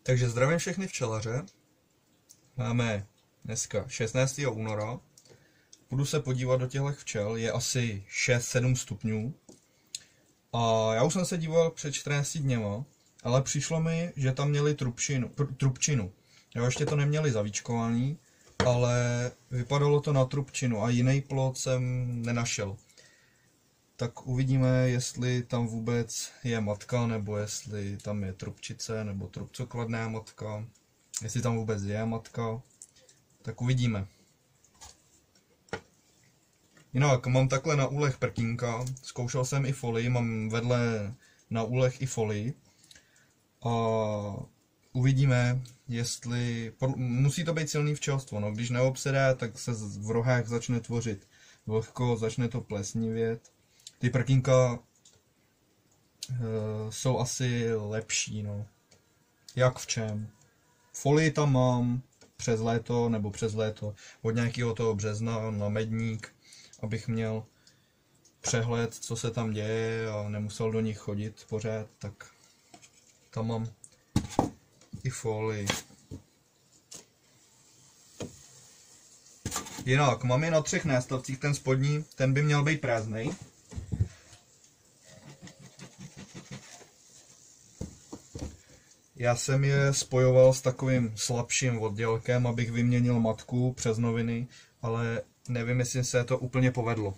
Takže zdravím všechny včelaře. Máme dneska 16. února. Budu se podívat do těchto včel, je asi 6-7 stupňů. A já už jsem se díval před 14 dněma, ale přišlo mi, že tam měli trubčinu. Jo, ještě to neměli zavíčkovaný, ale vypadalo to na trubčinu a jiný plod jsem nenašel. Tak uvidíme, jestli tam vůbec je matka, nebo jestli tam je trubčice, nebo trubcokladná matka. Jestli tam vůbec je matka, tak uvidíme. Jinak mám takhle na úlech prkínka, zkoušel jsem i folii, mám vedle na úlech i folii. A uvidíme, jestli... Musí to být silný včelstvo, no. Když neobsedá, tak se v rohách začne tvořit vlhko, začne to plesnivět. Ty prkínka jsou asi lepší, no. Jak v čem? Folii tam mám přes léto, od nějakého toho března na medník, abych měl přehled, co se tam děje a nemusel do nich chodit pořád, tak tam mám i folii. Jinak, mám je na 3 nástavcích, ten spodní, ten by měl být prázdnej. Já jsem je spojoval s takovým slabším oddělkem, abych vyměnil matku přes noviny, ale nevím, jestli se to úplně povedlo.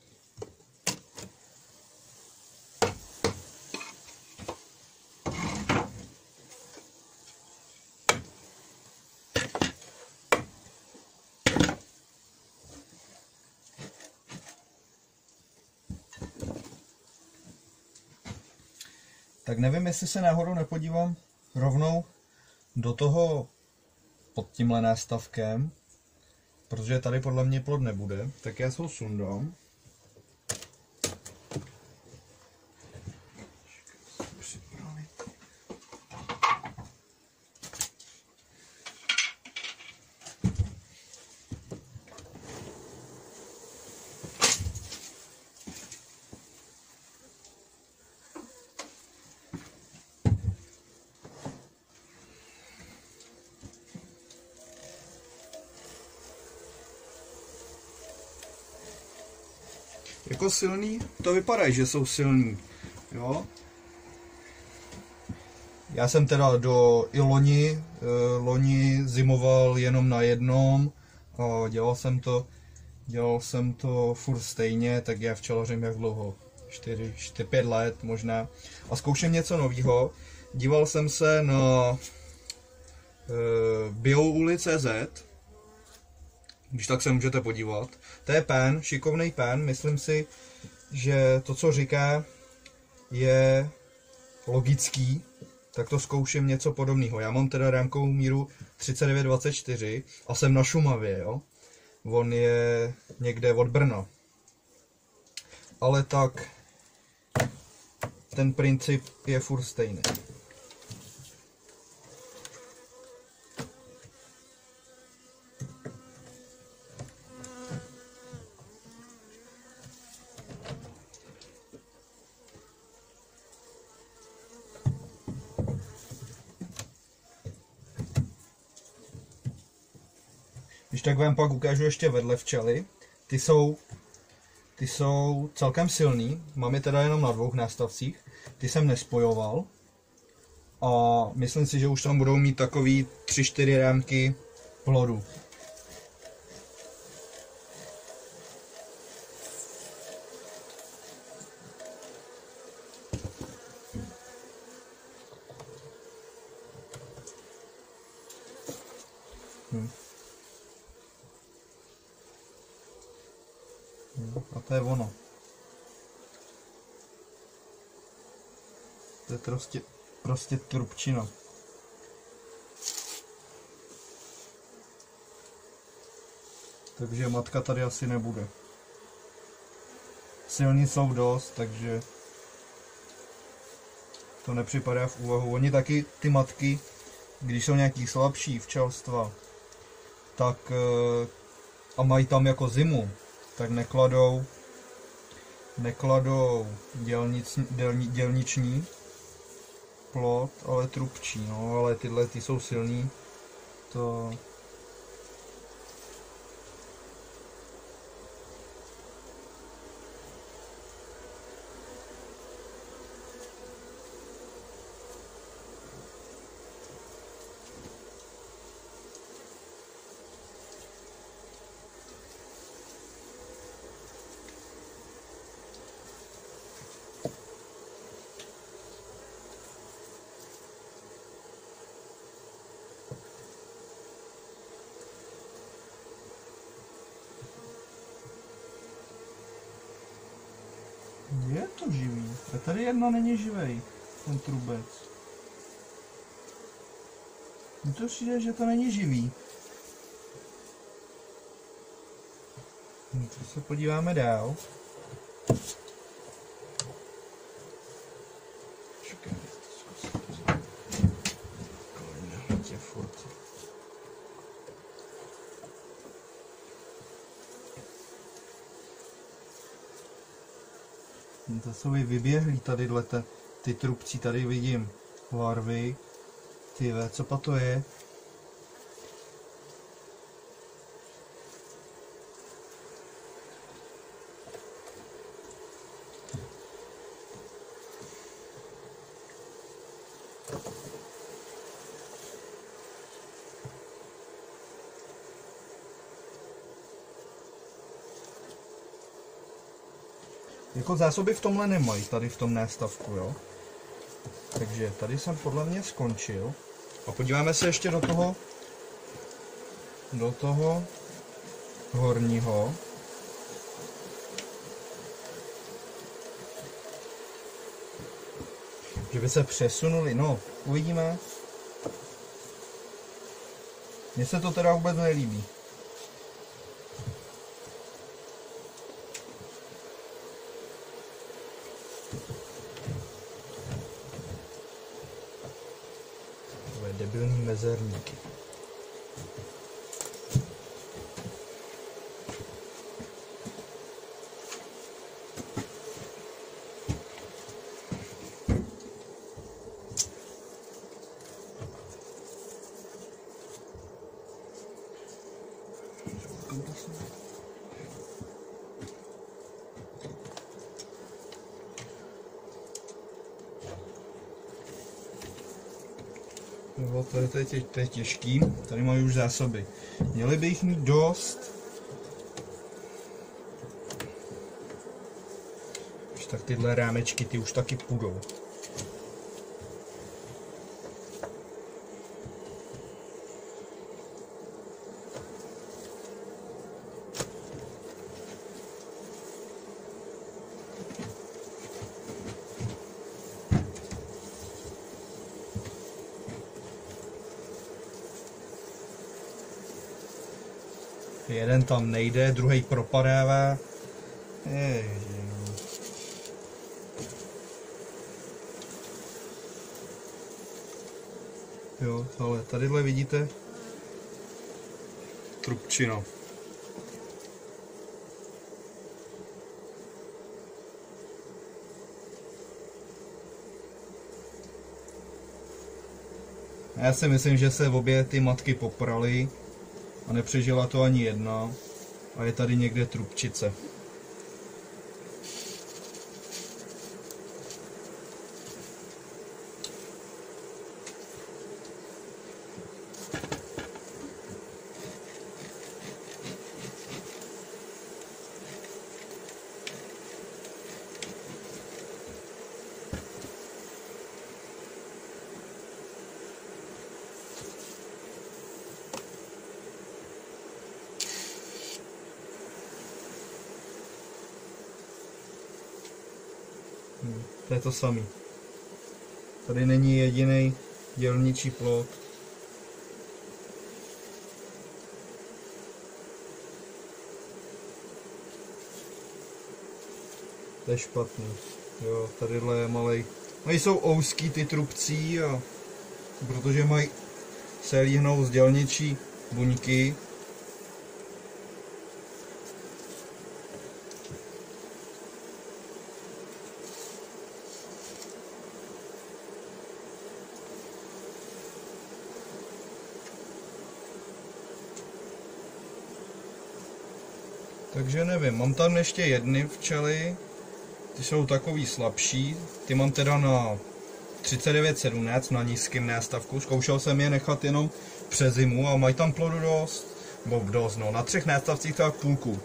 Tak nevím, jestli se náhodou nepodívám rovnou do toho pod tímhle nástavkem, protože tady podle mě plod nebude, tak já ho sundám. Jako silný, to vypadá, že jsou silný, jo. Já jsem teda i loni zimoval jenom na jednom a dělal jsem to furt stejně, tak já včelařím jak dlouho, 4-5 let možná. A zkouším něco nového. Díval jsem se na biouli.cz, když tak se můžete podívat. To je pén, šikovný pén, myslím si, že to, co říká, je logický, tak to zkouším něco podobného. Já mám teda rámkovou míru 3924 a jsem na Šumavě, jo. On je někde od Brna. Ale tak ten princip je furt stejný. Když tak vám pak ukážu ještě vedle včely. Ty jsou celkem silný, mám je teda jenom na 2 nástavcích. Ty jsem nespojoval. A myslím si, že už tam budou mít takový 3-4 rámky plodu. A to je ono. To je prostě trubčina. Takže matka tady asi nebude. Silní jsou dost, takže to nepřipadá v úvahu. Oni taky, ty matky, když jsou nějaký slabší včelstva, tak a mají tam jako zimu, tak nekladou dělniční, plot, ale trubčí, no, ale tyhle ty jsou silný. To... Je to živý. A tady jedna není živej, ten trubec. Mně to přijde, že to není živý. Tak se podíváme dál. To jsou vyběhlí tadyhle ty trubci, tady vidím larvy. Ty ve, co pa to je? Jako zásoby v tomhle nemají, tady v tom nástavku, jo. Takže tady jsem podle mě skončil. A podíváme se ještě do toho horního. Že by se přesunuli, no, uvidíme. Mně se to teda vůbec nelíbí. Debilní mezerníky. No, to je těžký, tady mají už zásoby. Měli by jich mít dost. Už tak tyhle rámečky, ty už taky půjdou. Jeden tam nejde, druhý propadává. Jo, ale tadyhle vidíte trubčino. Já si myslím, že se obě ty matky popraly a nepřežila to ani jedna a je tady někde trubčice. To je to samý. Tady není jediný dělničí plot. To je špatný. Jo, tadyhle je malej. No, jsou ouský ty trubcí, a protože mají se líhnou z dělničí buňky. Takže nevím, mám tam ještě jedny včely, ty jsou takový slabší, ty mám teda na 39,17 na nízkém nástavku, zkoušel jsem je nechat jenom přes zimu a mají tam plodu dost, no na 3 nástavcích tak půlku.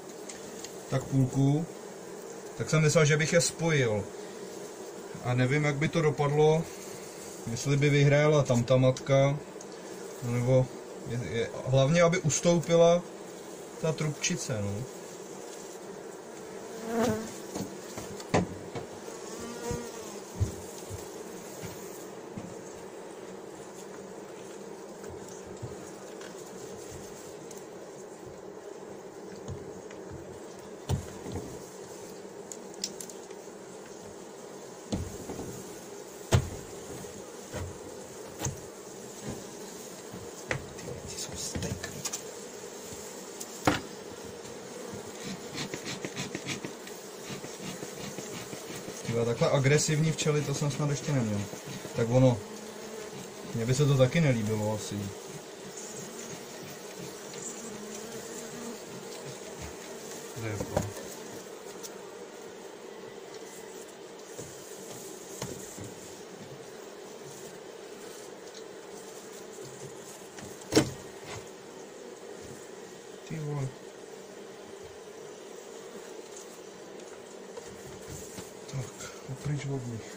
Tak jsem myslel, že bych je spojil. A nevím, jak by to dopadlo, jestli by vyhrála tam ta matka, nebo hlavně, aby ustoupila ta trubčice, no. Takhle agresivní včely, to jsem snad ještě neměl. Tak ono, mně by se to taky nelíbilo asi. Ty vole. Tak, opryč od nich.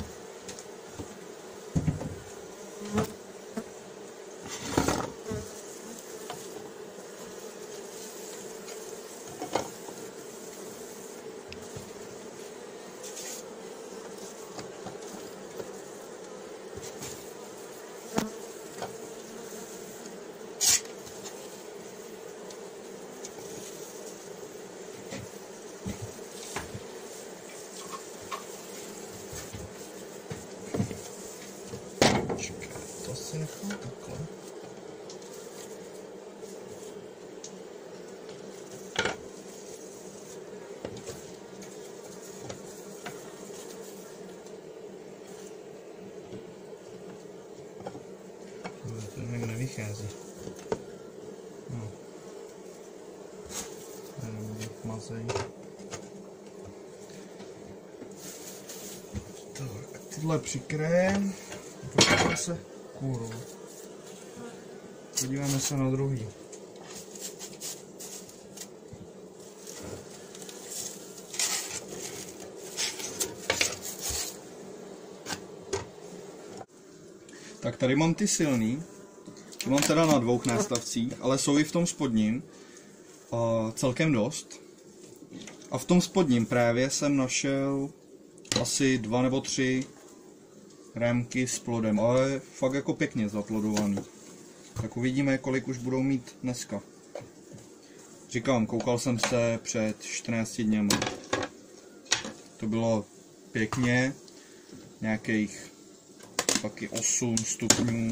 To si nechám takhle. To nějak nevychází. No. Mazej. Tak, tyhle přikryjem. Podíváme se, kurva. Podíváme se na druhý. Tak tady mám ty silný. Ty mám teda na 2 nástavcích, ale jsou i v tom spodním. Celkem dost. A v tom spodním právě jsem našel asi 2 nebo 3 rámky s plodem, ale fakt jako pěkně zaplodovaný. Tak uvidíme, kolik už budou mít dneska. Říkám, koukal jsem se před 14 dněma. To bylo pěkně, nějakých taky 8 stupňů.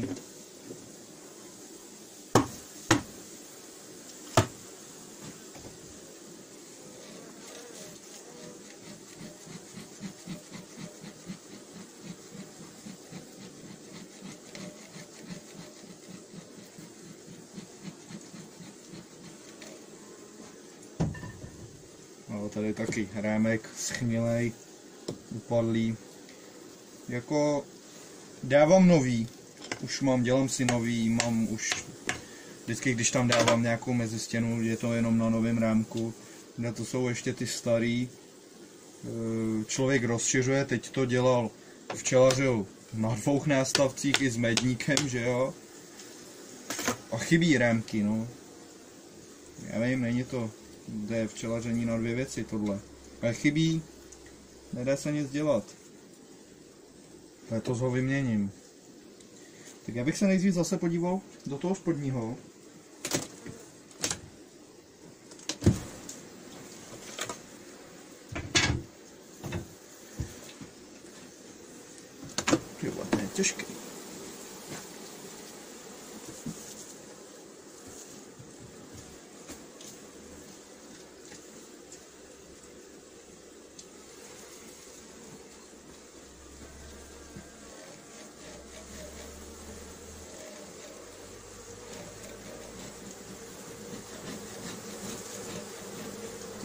No, tady taky rámek schnilej, upadlý. Jako dávám nový, už dělám si nový, mám už vždycky, když tam dávám nějakou mezistěnu, je to jenom na novém rámku, kde to jsou ještě ty starý. Člověk rozšiřuje, teď to dělal včelařil na 2 nástavcích i s medníkem, že jo. A chybí rámky, no. Já vím, není to, jde včelaření na 2 věci tohle. Ale chybí, nedá se nic dělat. Letos ho vyměním. Tak já bych se nejdřív zase podíval do toho spodního. Tyhle, to je těžký.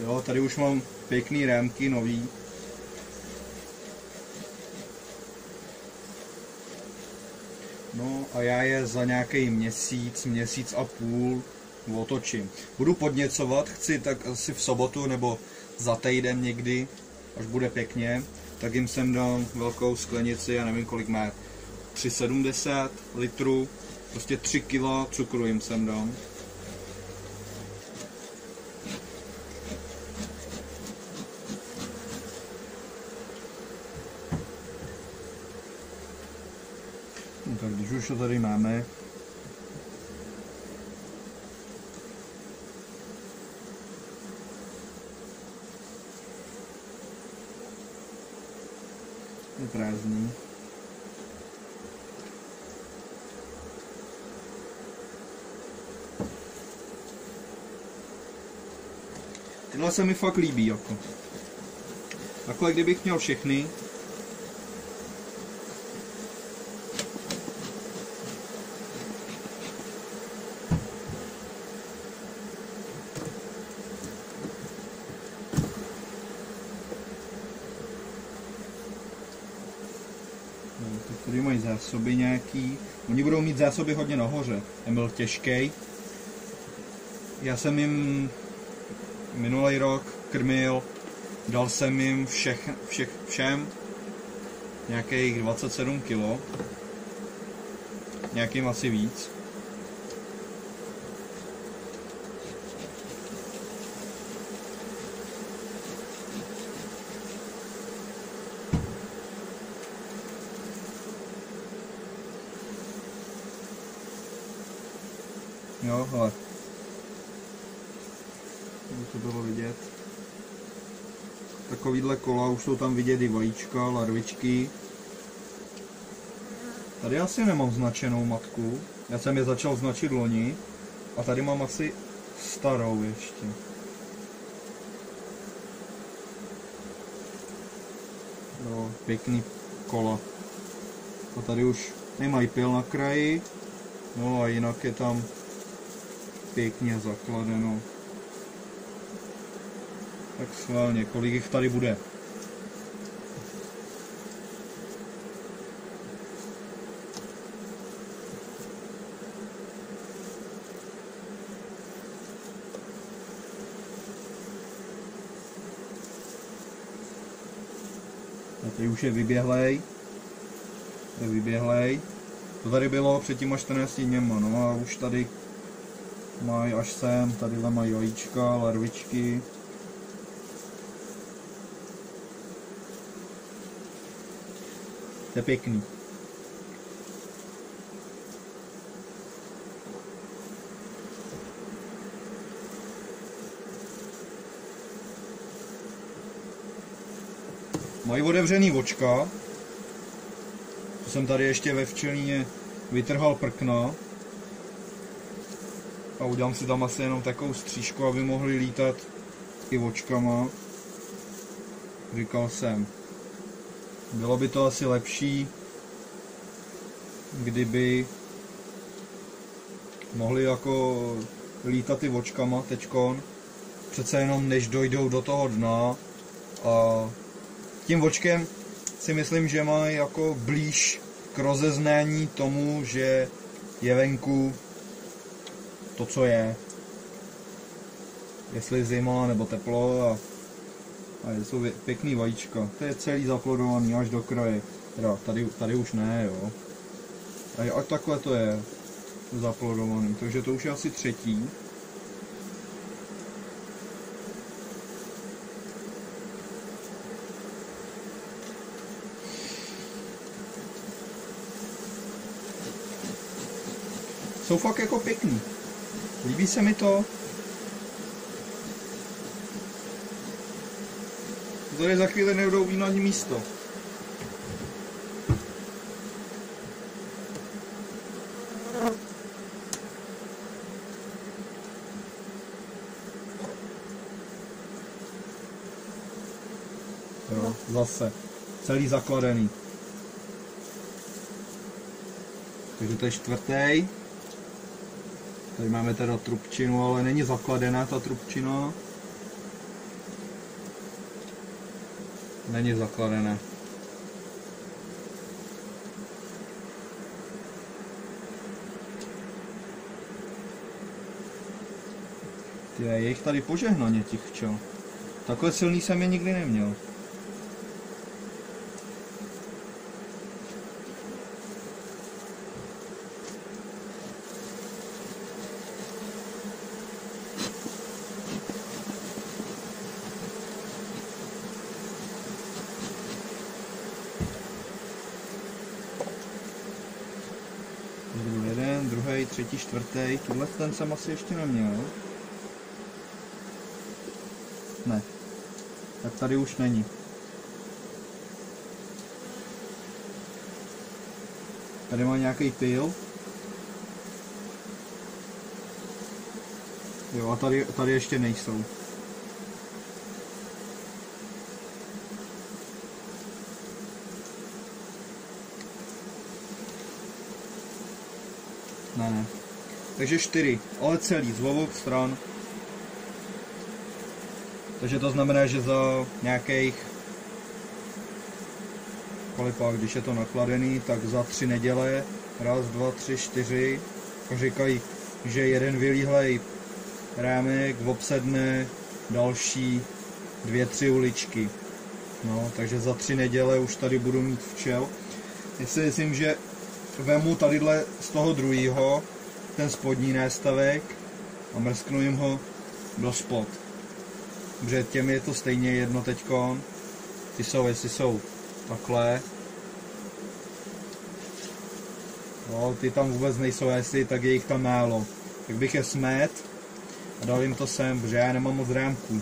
Jo, tady už mám pěkný rámky nový. No a já je za nějaký měsíc a půl otočím. Budu podněcovat, chci tak asi v sobotu nebo za týden někdy, až bude pěkně, tak jim sem dám velkou sklenici, já nevím kolik má, 370 litrů, prostě 3 kg cukru jim sem dám. No, tak když už to tady máme, je prázdný. Tyhle se mi fakt líbí jako. Takhle kdybych měl všechny, tady mají zásoby nějaký. Oni budou mít zásoby hodně nahoře. Ten byl těžký. Já jsem jim minulý rok krmil, dal jsem jim všem nějakých 27 kg. Nějakým asi víc. Jo, ale to bylo vidět. Takovýhle kola, už jsou tam vidět i vajíčka, larvičky. Tady asi nemám značenou matku. Já jsem je začal značit loni. A tady mám asi starou ještě. Jo, pěkný kola. A tady už nemají pil na kraji. No a jinak je tam pěkně zakladeno. Tak schválně, kolik jich tady bude? A tady už je vyběhlej. Je vyběhlej. To tady bylo před těma 14 dněma, no a už tady mají až sem, tadyhle mají vajíčka, larvičky. To je pěkný. Mají otevřený očka. To jsem tady ještě ve včelíně vytrhal prkna. A udělám si tam asi jenom takovou střížku, aby mohli lítat i očkama. Říkal jsem. Bylo by to asi lepší, kdyby mohli jako lítat i očkama teďkon. Přece jenom než dojdou do toho dna. A tím očkem si myslím, že mají jako blíž k rozeznání tomu, že je venku to, co je. Jestli zima nebo teplo a jsou pěkný vajíčka. To je celý zaplodovaný až do kraje. Teda tady už ne, jo. A takhle to je zaplodovaný. Takže to už je asi třetí. Jsou fakt jako pěkný. Líbí se mi to. Tady za chvíli nebudou na ní místo. Jo, zase. Celý zakladený. Takže to je čtvrtý. Tady máme teda trubčinu, ale není zakladená ta trubčina. Není zakladené. Je jich tady požehnaně těch včel. Takhle silný jsem je nikdy neměl. Jeden, druhý, třetí, čtvrtý. Tuhle ten jsem asi ještě neměl. Ne. Tak tady už není. Tady má nějaký pyl. Jo, a tady ještě nejsou. Ne. Takže 4, ale celý, z obou stran. Takže to znamená, že za nějakých, kolipak, když je to nakladený, tak za 3 neděle, 1, 2, 3, 4, říkají, že jeden vylíhlej rámek obsedne další 2, 3 uličky. No, takže za 3 neděle už tady budu mít včel. Já si myslím, že vemu tadyhle z toho druhého, ten spodní nástavek a mrsknu jim ho do spod. Protože těm je to stejně jedno teďkon. Ty jsou, jestli jsou takhle. No, ty tam vůbec nejsou, jestli tak je jich tam málo. Tak bych je smet a dal jim to sem, protože já nemám moc rámků.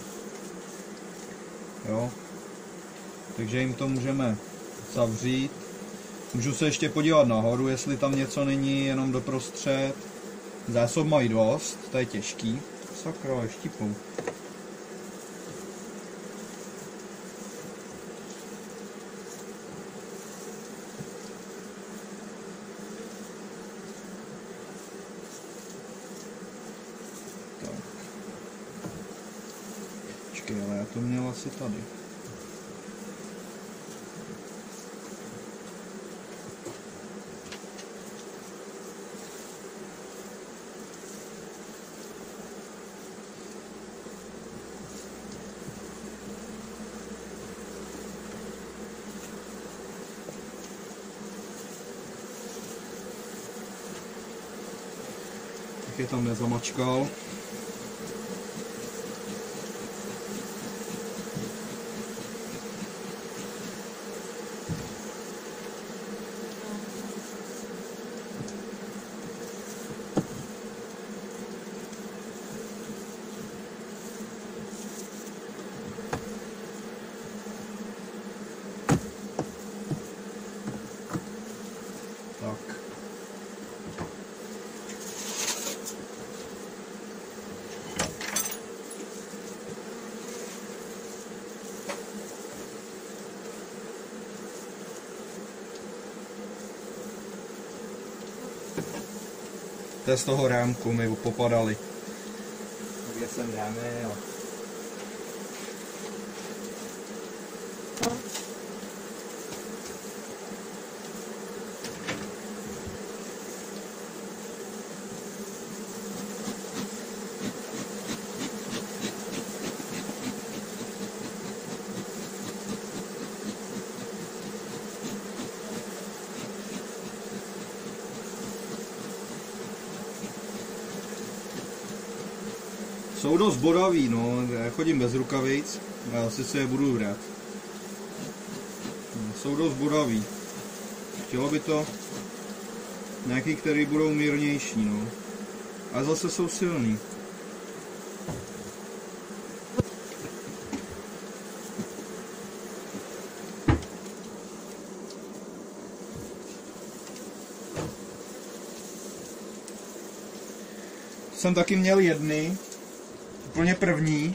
Jo. Takže jim to můžeme zavřít. Můžu se ještě podívat nahoru, jestli tam něco není, jenom doprostřed. Zásob mají dost, to je těžký. Sakra, štípou. Tak. Počkej, ale já to měl asi tady. Je tam nezamačkal. Tak. To je z toho rámku, mi popadaly. Takže sem dáme, jo. Jsou dost bodaví, no, já chodím bez rukavic, já asi si je budu brát. Jsou dost bodaví. Chtělo by to nějaký, který budou mírnější, no. A zase jsou silný. Jsem taky měl jedny. Úplně první,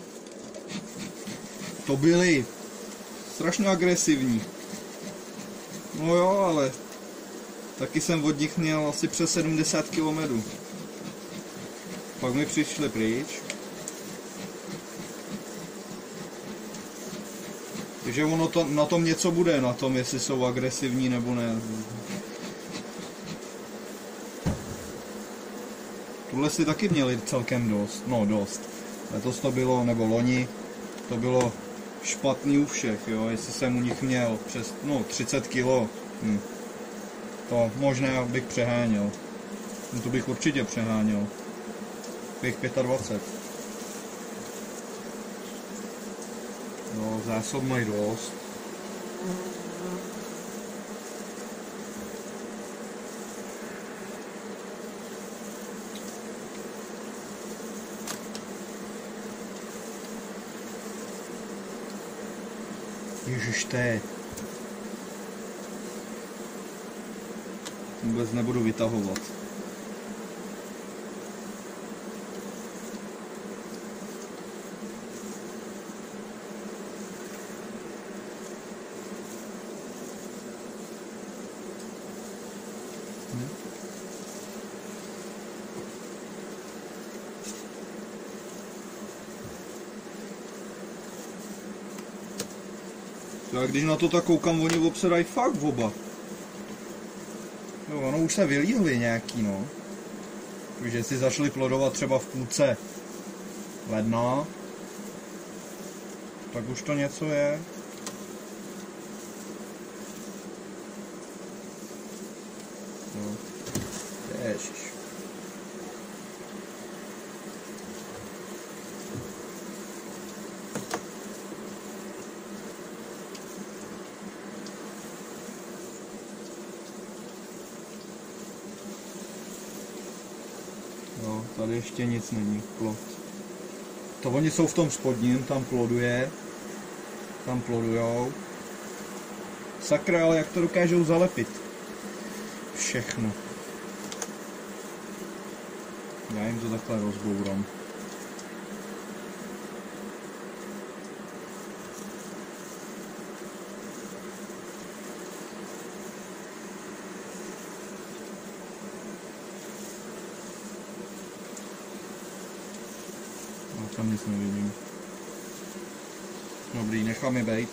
to byly strašně agresivní. No jo, ale taky jsem od nich měl asi přes 70 km. Pak mi přišli pryč. Takže ono to, na tom něco bude, na tom, jestli jsou agresivní nebo ne. Tuhle si taky měli celkem dost, no dost. Letos to bylo, nebo loni, to bylo špatný u všech, jo, jestli jsem u nich měl přes, 30 kg. To možná bych přeháněl. No to bych určitě přeháněl. Bych 25. No, zásob mají dost. Ježiš, té. Vůbec nebudu vytahovat. A když na to tak koukám, oni obsedají fakt oba. Jo, ono už se vylíhly nějaký, no. Takže si začali plodovat třeba v půlce ledna, tak už to něco je. No. Ježiš. Tady ještě nic není, plod. To oni jsou v tom spodním, tam ploduje. Tam plodujou. Sakra, ale jak to dokážou zalepit? Všechno. Já jim to takhle rozbourám. Tam nic nevidím. Dobrý, nechám je bejt.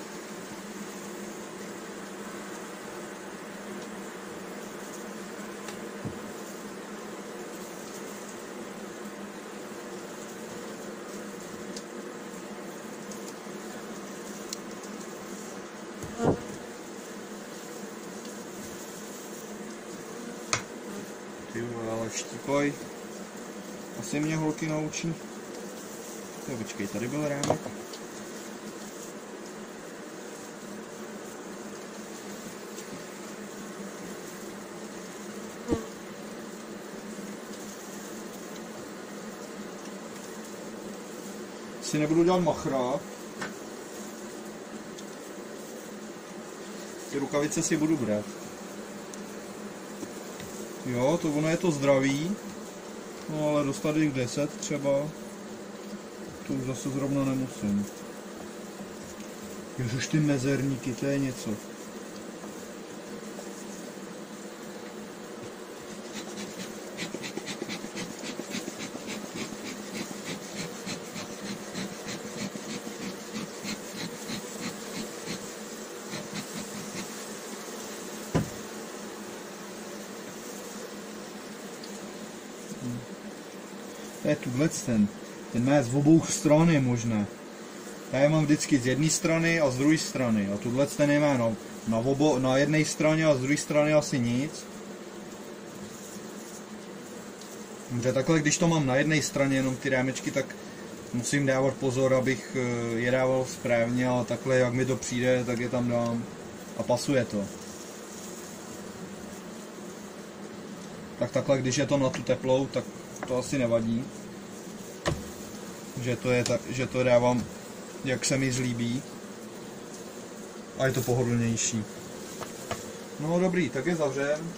Ty vole, ale štípaj. Asi mě holky naučí. Jo, počkej, tady byl rámek. Si nebudu dělat machra. Ty rukavice si budu brát. Jo, to ono je to zdravý. No ale dostat jich 10 třeba. To už zase zrovna nemusím. Ježiš, ty mezerníky, to je něco. To je tuhle ten má z obou stran je možné. Já je mám vždycky z jedné strany a z druhé strany. A tuhle ten je má na jedné straně a z druhé strany asi nic. Protože takhle, když to mám na jedné straně jenom ty rámečky, tak musím dávat pozor, abych je dával správně, ale takhle, jak mi to přijde, tak je tam dám a pasuje to. Tak takhle, když je to na tu teplou, tak to asi nevadí. Že to dávám, jak se mi zlíbí. A je to pohodlnější. No dobrý, tak je zavřem.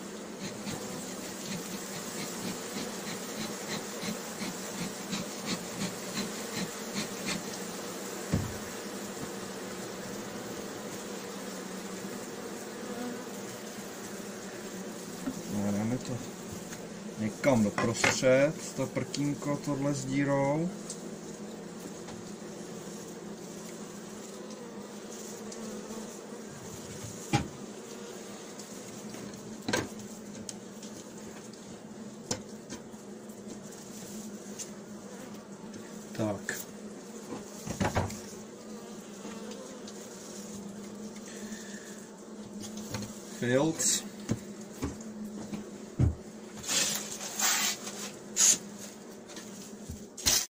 No, dáme to někam doprostřed, to prkínko tohle s dírou. Tak. Fields.